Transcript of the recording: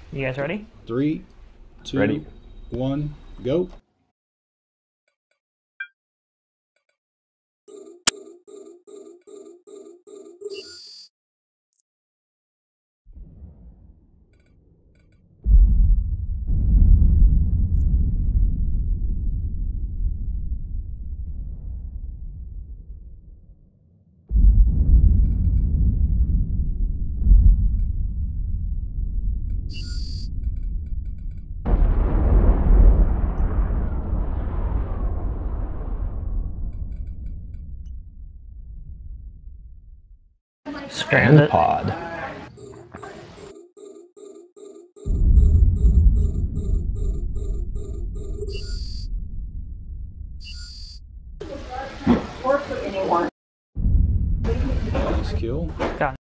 You guys ready? 3, 2, Ready. 1, go. Scrambled And it. pod. Nice kill. Got